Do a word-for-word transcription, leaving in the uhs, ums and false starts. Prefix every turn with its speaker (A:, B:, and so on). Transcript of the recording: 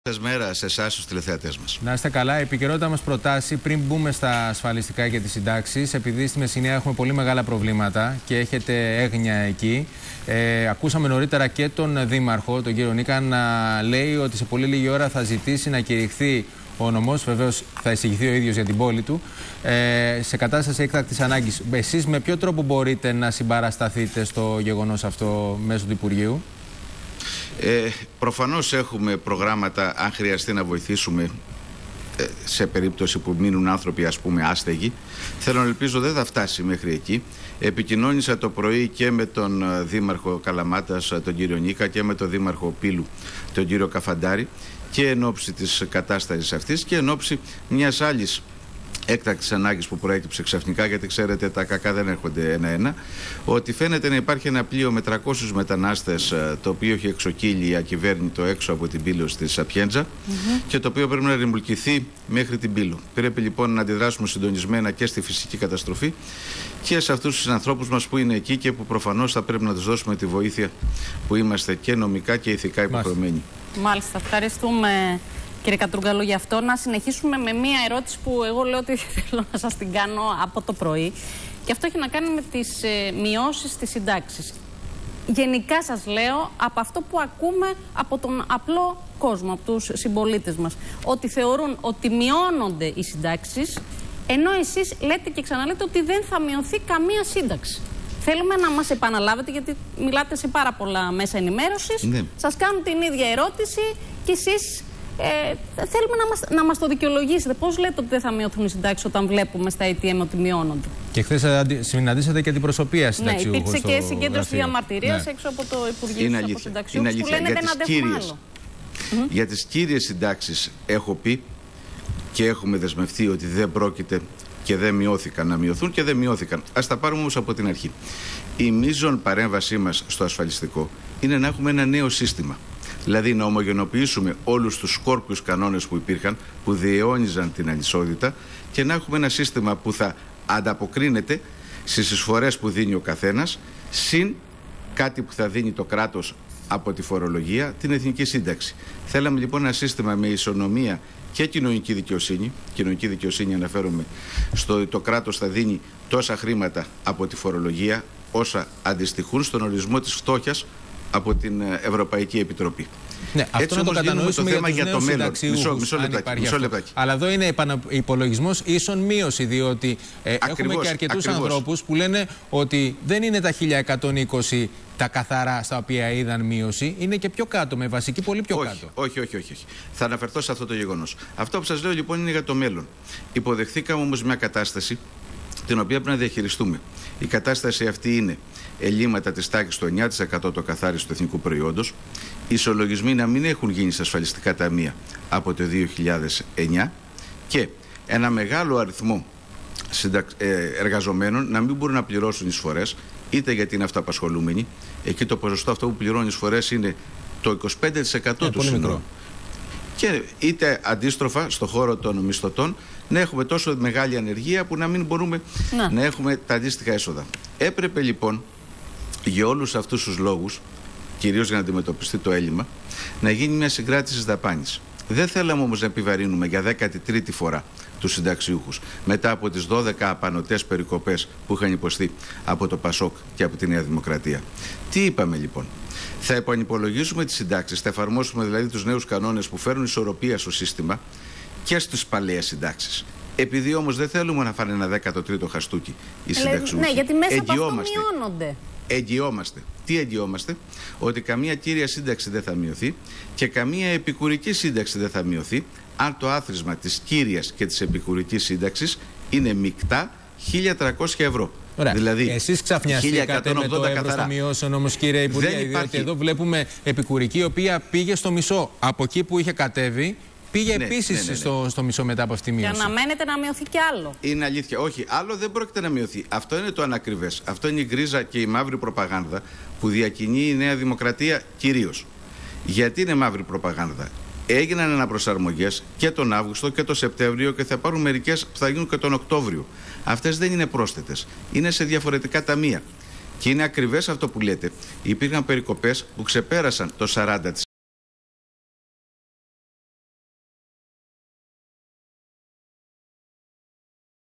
A: Σας μέρα σε εσάς τους τηλεθεατές μας.
B: Να είστε καλά. Η επικαιρότητα μας προτάσει πριν μπούμε στα ασφαλιστικά και τις συντάξεις, επειδή στη Μεσσηνία έχουμε πολύ μεγάλα προβλήματα και έχετε έγνοια εκεί. Ε, ακούσαμε νωρίτερα και τον Δήμαρχο, τον κύριο Νίκα, να λέει ότι σε πολύ λίγη ώρα θα ζητήσει να κηρυχθεί ο νομός, βεβαίως θα εισηγηθεί ο ίδιος για την πόλη του, ε, σε κατάσταση έκτακτης ανάγκης. Εσείς με ποιο τρόπο μπορείτε να συμπαρασταθείτε στο γεγονός αυτό μέσω του Υπουργείου?
A: Ε, προφανώς έχουμε προγράμματα αν χρειαστεί να βοηθήσουμε ε, σε περίπτωση που μείνουν άνθρωποι ας πούμε άστεγοι. Θέλω να ελπίζω δεν θα φτάσει μέχρι εκεί. Επικοινώνησα το πρωί και με τον Δήμαρχο Καλαμάτας, τον κύριο Νίκα, και με τον Δήμαρχο Πύλου, τον κύριο Καφαντάρη, και εν ώψη της κατάστασης αυτής και εν ώψη μιας άλλης έκτακτης ανάγκης που προέκυψε ξαφνικά, γιατί ξέρετε τα κακά δεν έρχονται ένα-ένα, ότι φαίνεται να υπάρχει ένα πλοίο με τριακόσιους μετανάστες, το οποίο έχει εξοκύλει ακυβέρνητο έξω από την Πύλο στη Σαπιέντζα mm-hmm. και το οποίο πρέπει να ρημουλκηθεί μέχρι την Πύλο. Πρέπει λοιπόν να αντιδράσουμε συντονισμένα και στη φυσική καταστροφή και σε αυτούς τους ανθρώπους μας που είναι εκεί και που προφανώς θα πρέπει να τους δώσουμε τη βοήθεια που είμαστε και νομικά και ηθικά υποχρεωμένοι.
C: Μάλιστα, ευχαριστούμε. Κύριε Κατρούγκαλο, γι' αυτό να συνεχίσουμε με μία ερώτηση που εγώ λέω ότι θέλω να σας την κάνω από το πρωί. Και αυτό έχει να κάνει με τις ε, μειώσεις της συντάξης. Γενικά σας λέω, από αυτό που ακούμε από τον απλό κόσμο, από τους συμπολίτες μας, ότι θεωρούν ότι μειώνονται οι συντάξεις, ενώ εσείς λέτε και ξαναλέτε ότι δεν θα μειωθεί καμία σύνταξη. Θέλουμε να μας επαναλάβετε, γιατί μιλάτε σε πάρα πολλά μέσα ενημέρωσης. Ναι. Σας κάνουν την ίδια ερώτηση και εσείς Ε, θέλουμε να μας, να μας το δικαιολογήσετε. Πώς λέτε ότι δεν θα μειωθούν οι συντάξεις όταν βλέπουμε στα έι τι εμ ότι μειώνονται? Και
B: χθες συναντήσατε και την προσωπία συνταξιούχων.
C: Ναι, υπήρξε και συγκέντρωση διαμαρτυρίας ναι. έξω από το Υπουργείο από συνταξιούχους που λένε δεν αντέχουν άλλο.
A: Mm-hmm. Για τις κύριες συντάξεις έχω πει και έχουμε δεσμευτεί ότι δεν πρόκειται και δεν μειώθηκαν να μειωθούν και δεν μειώθηκαν. Ας τα πάρουμε όμως από την αρχή. Η μείζον παρέμβασή μας στο ασφαλιστικό είναι να έχουμε ένα νέο σύστημα. Δηλαδή να ομογενοποιήσουμε όλους τους σκόρπιους κανόνες που υπήρχαν, που διαιώνιζαν την ανισότητα, και να έχουμε ένα σύστημα που θα ανταποκρίνεται στις εισφορές που δίνει ο καθένας, συν κάτι που θα δίνει το κράτος από τη φορολογία, την εθνική σύνταξη. Θέλαμε λοιπόν ένα σύστημα με ισονομία και κοινωνική δικαιοσύνη. Κοινωνική δικαιοσύνη αναφέρομαι στο ότι το κράτος θα δίνει τόσα χρήματα από τη φορολογία όσα αντιστοιχούν στον ορισμό της φτώχειας από την Ευρωπαϊκή Επιτροπή.
B: Ναι, αυτό έτσι να το κατανοήσουμε το θέμα για, για το μέλλον. Μισό, μισό λεπτάκι. Μισό λεπτάκι. Αλλά εδώ είναι υπολογισμός ίσον μείωση, διότι ε, ακριβώς, έχουμε και αρκετούς ανθρώπους που λένε ότι δεν είναι τα χίλια εκατόν είκοσι τα καθαρά στα οποία είδαν μείωση, είναι και πιο κάτω, με βασική πολύ πιο
A: όχι,
B: κάτω.
A: Όχι, όχι, όχι, όχι. Θα αναφερθώ σε αυτό το γεγονός. Αυτό που σας λέω λοιπόν είναι για το μέλλον. Υποδεχθήκαμε όμως μια κατάσταση την οποία πρέπει να διαχειριστούμε. Η κατάσταση αυτή είναι ελλείμματα της τάξης του εννιά τοις εκατό το καθάριστο του εθνικού προϊόντος, οι ισολογισμοί να μην έχουν γίνει στα ασφαλιστικά ταμεία από το δύο χιλιάδες εννιά και ένα μεγάλο αριθμό εργαζομένων να μην μπορούν να πληρώσουν εισφορές, είτε γιατί είναι αυτοαπασχολούμενοι, εκεί το ποσοστό αυτό που πληρώνουν εισφορές είναι το είκοσι πέντε τοις εκατό του συνόλου. Και είτε αντίστροφα στο χώρο των μισθωτών να έχουμε τόσο μεγάλη ανεργία που να μην μπορούμε να, να έχουμε τα αντίστοιχα έσοδα. Έπρεπε λοιπόν για όλους αυτούς τους λόγους, κυρίως για να αντιμετωπιστεί το έλλειμμα, να γίνει μια συγκράτηση δαπάνης. Δεν θέλαμε όμως να επιβαρύνουμε για δέκατη τρίτη φορά τους συνταξιούχους μετά από τις δώδεκα απανωτές περικοπές που είχαν υποστεί από το ΠΑΣΟΚ και από τη Νέα Δημοκρατία. Τι είπαμε λοιπόν? Θα επανυπολογίσουμε τις συντάξεις, θα εφαρμόσουμε δηλαδή τους νέους κανόνες που φέρνουν ισορροπία στο σύστημα και στις παλαιές συντάξεις. Επειδή όμως δεν θέλουμε να φάνε ένα δέκατο τρίτο χαστούκι οι συνταξιούχοι.
C: Ναι, γιατί μέσα από αυτό μειώνονται.
A: Εγγυόμαστε. Τι εγγυόμαστε? Ότι καμία κύρια σύνταξη δεν θα μειωθεί και καμία επικουρική σύνταξη δεν θα μειωθεί αν το άθροισμα της κύριας και της επικουρικής σύνταξης είναι μεικτά χίλια τριακόσια ευρώ.
B: Ωραία.
A: Δηλαδή,
B: εσείς ξαφνιαστήκατε με το εύρος των μειώσεων όμως, κύριε Υπουργέ, διότι υπάρχει... εδώ βλέπουμε επικουρική η οποία πήγε στο μισό. Από εκεί που είχε κατέβει πήγε ναι, επίσης ναι, ναι, ναι. Στο, στο μισό μετά από αυτή τη μείωση.
C: Και αναμένεται να μειωθεί κι άλλο.
A: Είναι αλήθεια. Όχι, άλλο δεν πρόκειται να μειωθεί. Αυτό είναι το ανακριβές. Αυτό είναι η γκρίζα και η μαύρη προπαγάνδα που διακινεί η Νέα Δημοκρατία κυρίως. Γιατί είναι μαύρη προπαγάνδα? Έγιναν αναπροσαρμογές και τον Αύγουστο και τον Σεπτέμβριο και θα πάρουν μερικές που θα γίνουν και τον Οκτώβριο. Αυτές δεν είναι πρόσθετες. Είναι σε διαφορετικά ταμεία. Και είναι ακριβές αυτό που λέτε. Υπήρχαν περικοπές που ξεπέρασαν το σαράντα τοις εκατό.